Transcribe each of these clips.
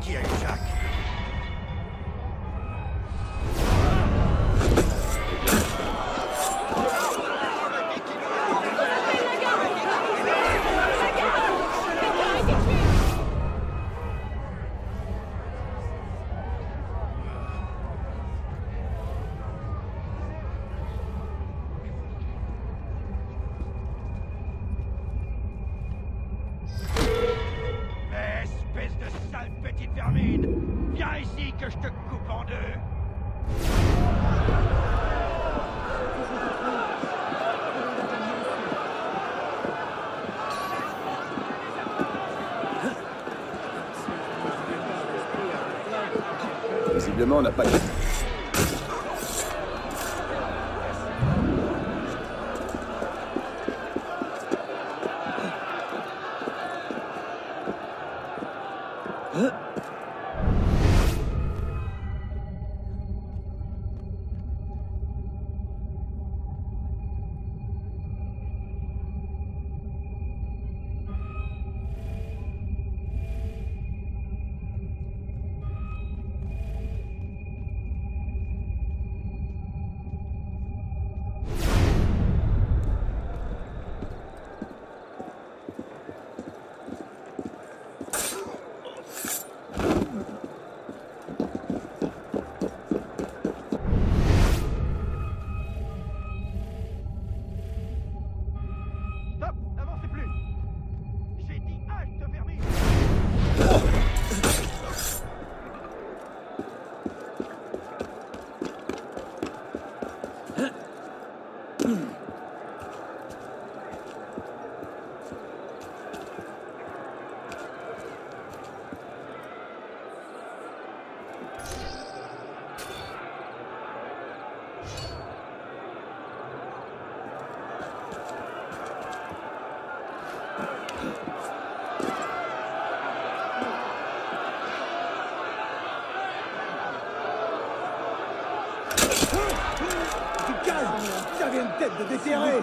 Qui a eu Jacques? Espèce de sale petite vermine! Viens ici que je te coupe en deux! Visiblement, on n'a pas de... J'avais une tête de déterré.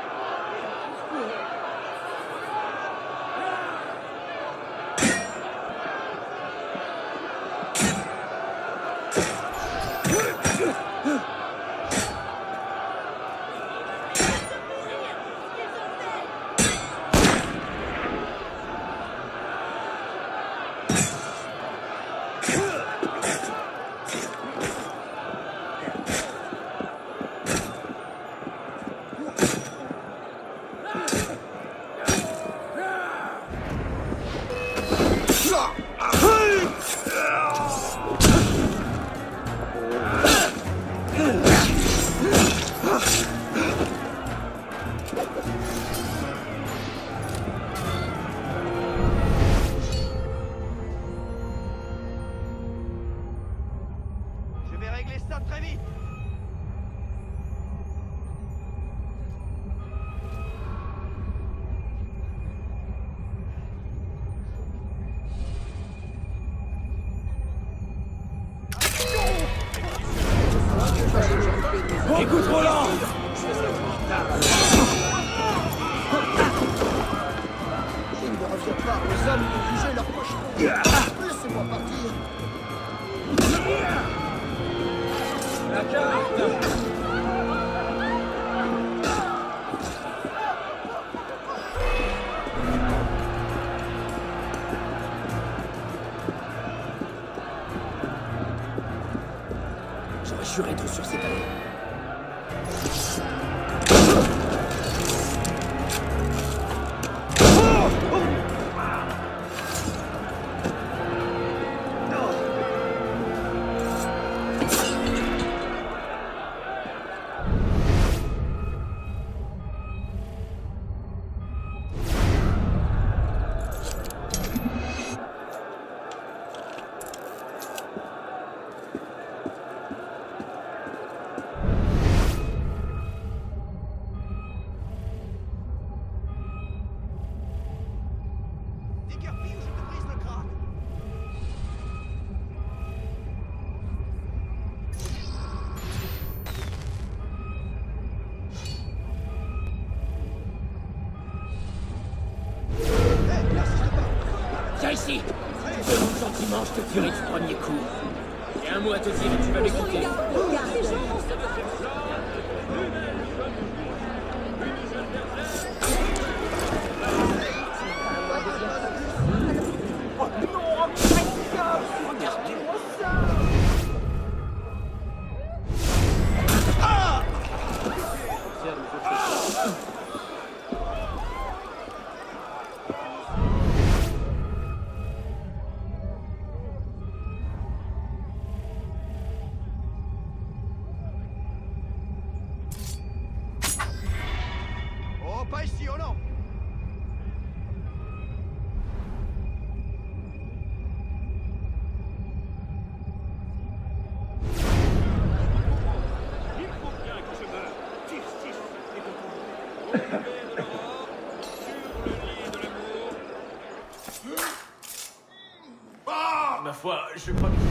Je vais régler ça très vite! Écoute, Roland! Il ne revient pas aux hommes de juger leur prochain. Laissez-moi partir. La carte! J'aurais juré être sur cette allée. Comment je te tuerai du premier coup? J'ai un mot à te dire et tu vas m'écouter. Oh, pas ici, oh non! Il faut bien que je meure. Justice et de tout. Au lever de l'aurore, sur le lit de l'amour. Ma foi, je crois que...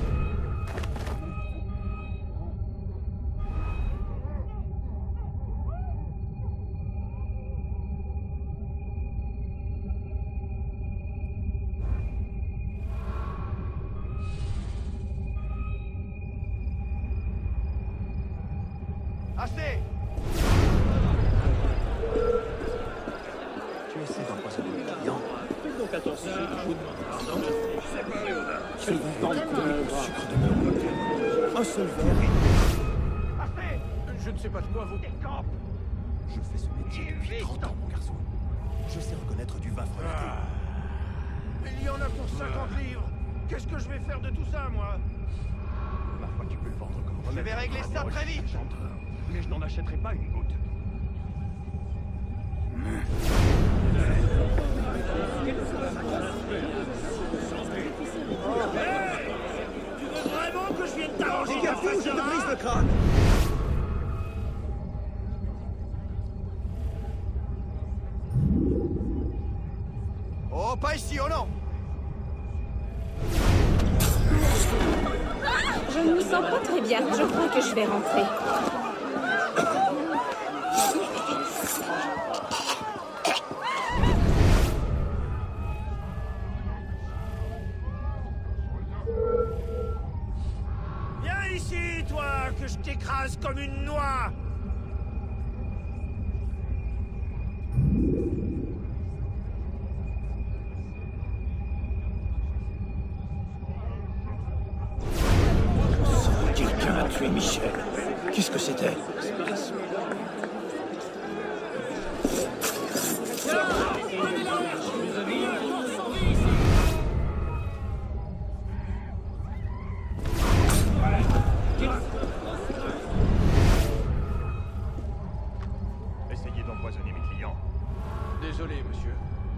Assez! Tu essaies d'empoisonner mes clients. Faites donc attention. Je vous demande pardon. Je sais pas, Léonard. Tu vas vendre le sucre de mon côté. Un seul verre et Assez! Je ne sais pas de quoi vous... Décampe! je fais ce métier depuis 30 ans, mon garçon. Je sais reconnaître du vin frelaté. Il y en a pour 50 livres! Qu'est-ce que je vais faire de tout ça, moi? Ma foi, tu peux le vendre comme Je vais régler ça très vite! Mais je n'en achèterai pas une goutte. Tu veux vraiment que je vienne t'arranger ta Regarde-vous, je te face, brise hein? le crâne. Oh, pas ici, oh non! Je ne me sens pas très bien. Je crois que je vais rentrer. Viens ici, toi, que je t'écrase comme une noix! Quelqu'un a tué Michel. Qu'est-ce que c'était? Essayez d'empoisonner mes clients. Désolé, monsieur.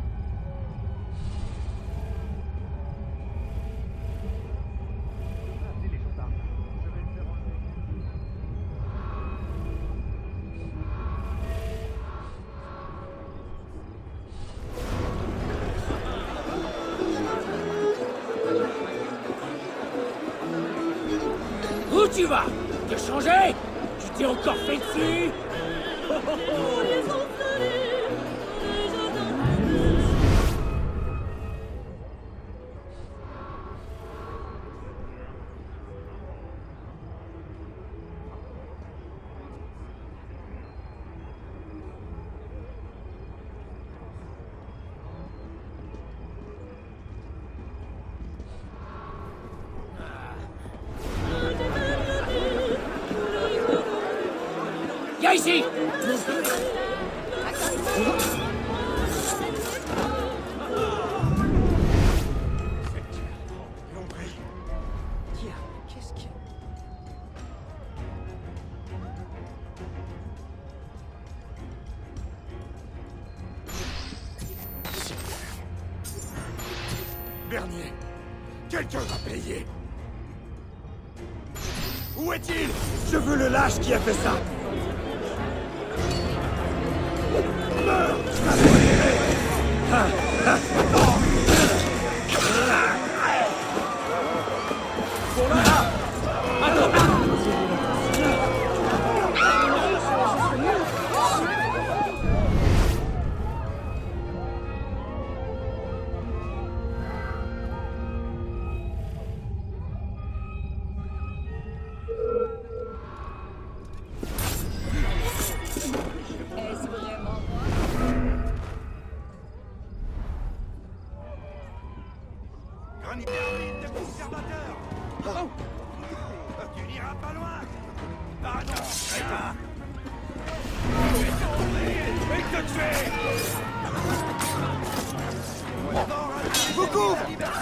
Où tu vas? T'es changé? Tu t'es encore fait dessus? Viens ici! Tiens, qu'est-ce que... Bernier, quelqu'un va payer. Où est-il? Je veux le lâche qui a fait ça. Meurs, Vous couvre!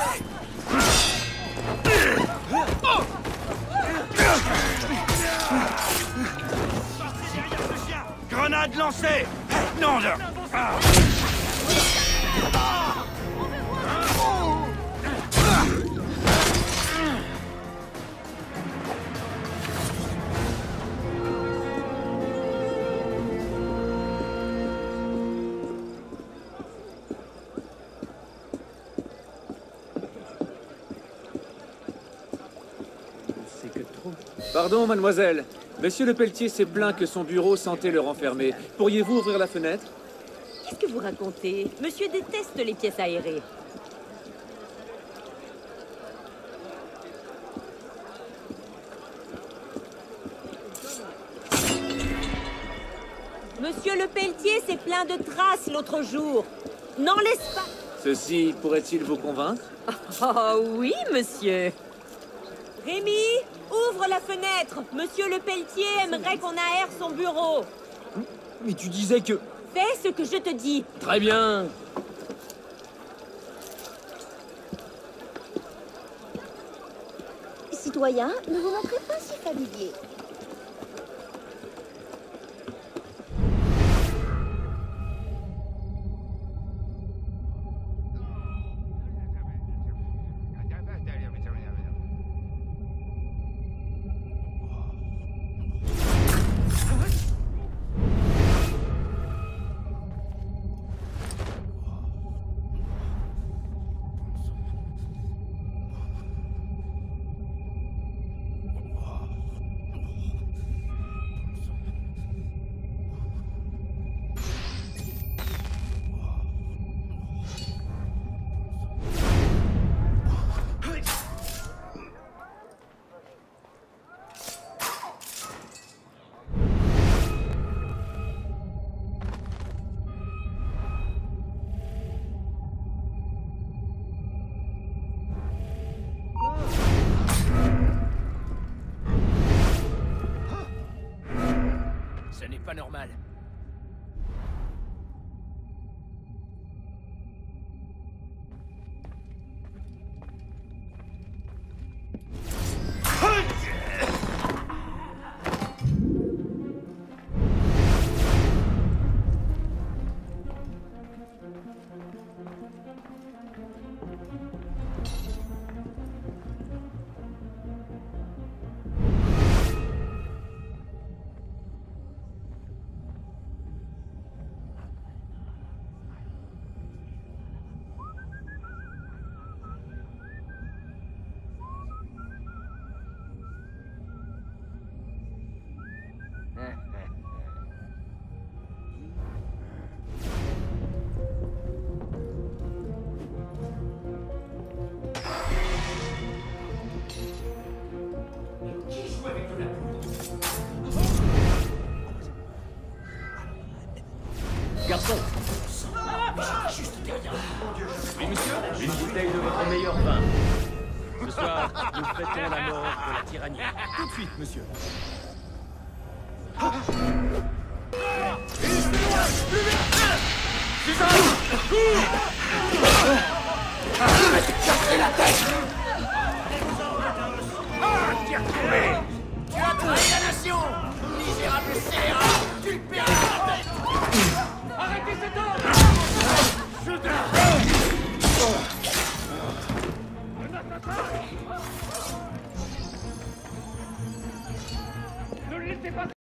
Grenade lancée! Non, de... Ah. Pardon, mademoiselle. Monsieur Le Pelletier s'est plaint que son bureau sentait le renfermer. Pourriez-vous ouvrir la fenêtre? Qu'est-ce que vous racontez? Monsieur déteste les pièces aérées. Monsieur Le Pelletier s'est plein de traces l'autre jour. N'en laisse pas. Ceci pourrait-il vous convaincre? Oh oui, monsieur. Rémi, ouvre la fenêtre. Monsieur Le Pelletier aimerait qu'on aère son bureau. Mais tu disais que... Fais ce que je te dis. Très bien. Citoyen, ne vous montrez pas si familier. Ce n'est pas normal. Garçon. Oui, monsieur. Une bouteille de votre meilleur vin. Ce soir, nous fêtons la mort de la tyrannie. Tout de suite, monsieur. Tu as trahi la nation! Misérable scélérat! Tu le paieras la tête! Arrêtez cet homme! Ne le laissez pas